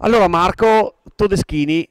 Allora Marco Todeschini,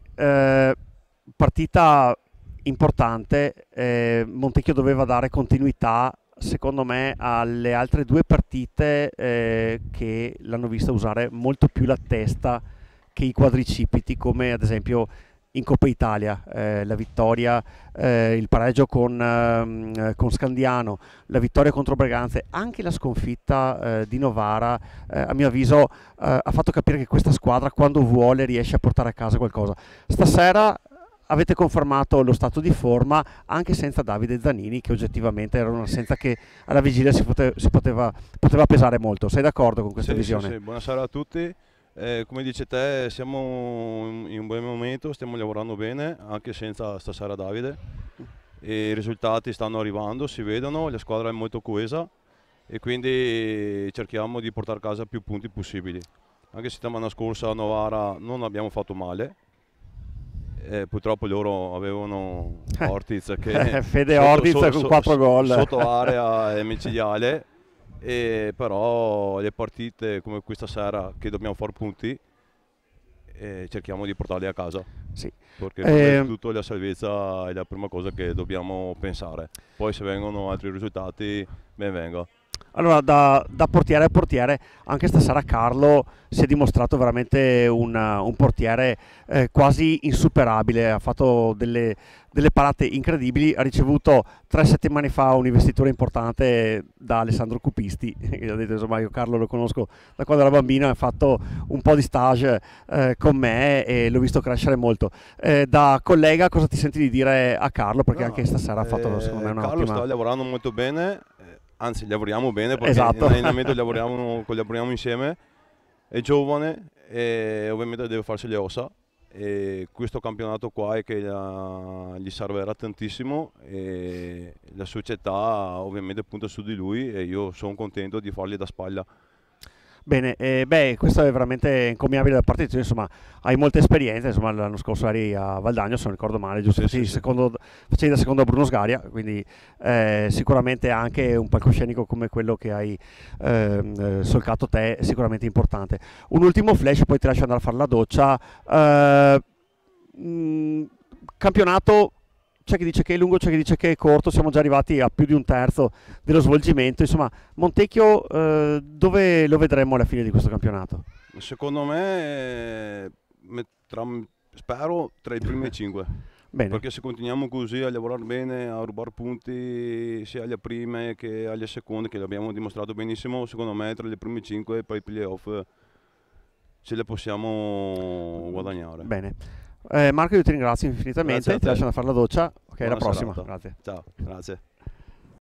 partita importante, Montecchio doveva dare continuità secondo me alle altre due partite che l'hanno vista usare molto più la testa che i quadricipiti, come ad esempio in Coppa Italia, la vittoria, il pareggio con Scandiano, la vittoria contro Breganze, anche la sconfitta di Novara, a mio avviso ha fatto capire che questa squadra quando vuole riesce a portare a casa qualcosa. Stasera avete confermato lo stato di forma anche senza Davide Zanini, che oggettivamente era un'assenza che alla vigilia poteva pesare molto. Sei d'accordo con questa Sì, sì, visione? sì, buonasera a tutti. Come dice te, siamo in un buon momento, stiamo lavorando bene anche senza stasera Davide. E i risultati stanno arrivando, si vedono, la squadra è molto coesa e quindi cerchiamo di portare a casa più punti possibili. Anche settimana scorsa a Novara non abbiamo fatto male. Purtroppo loro avevano Ortiz che Fede Ortiz con 4 gol. sotto area è micidiale, però le partite come questa sera che dobbiamo fare punti cerchiamo di portarle a casa. Sì. Perché prima di tutto la salvezza è la prima cosa che dobbiamo pensare. Poi se vengono altri risultati, ben venga. Allora, da portiere a portiere, anche stasera Carlo si è dimostrato veramente un portiere quasi insuperabile, ha fatto delle parate incredibili, ha ricevuto 3 settimane fa un'investitura importante da Alessandro Cupisti, che ha detto insomma io Carlo lo conosco da quando era bambino, ha fatto un po' di stage con me e l'ho visto crescere molto. Da collega cosa ti senti di dire a Carlo? Perché No, anche stasera ha fatto secondo me Carlo un'ottima... sta lavorando molto bene, anzi lavoriamo bene perché Esatto. in allenamento collaboriamo insieme, è giovane e ovviamente deve farsi le ossa e questo campionato qua è che gli servirà tantissimo e la società ovviamente punta su di lui e io sono contento di fargli da spalla. Bene, questo è veramente encomiabile da parte di te, insomma, hai molta esperienza, insomma, l'anno scorso eri a Valdagno, se non ricordo male, giusto? Sì, sì, sì. Facevi da secondo a Bruno Sgaria, quindi sicuramente anche un palcoscenico come quello che hai solcato te è sicuramente importante. Un ultimo flash, poi ti lascio andare a fare la doccia. Campionato, c'è chi dice che è lungo, c'è chi dice che è corto, siamo già arrivati a più di un terzo dello svolgimento, insomma Montecchio dove lo vedremo alla fine di questo campionato? Secondo me spero tra i primi 5. Bene. Perché se continuiamo così a lavorare bene, a rubare punti sia alle prime che alle seconde, che l'abbiamo dimostrato benissimo, secondo me tra le prime 5 per i playoff ce le possiamo guadagnare. Bene. Marco, io ti ringrazio infinitamente, ti lascio andare a fare la doccia. Ok, alla prossima. Serata. Grazie. Ciao, grazie.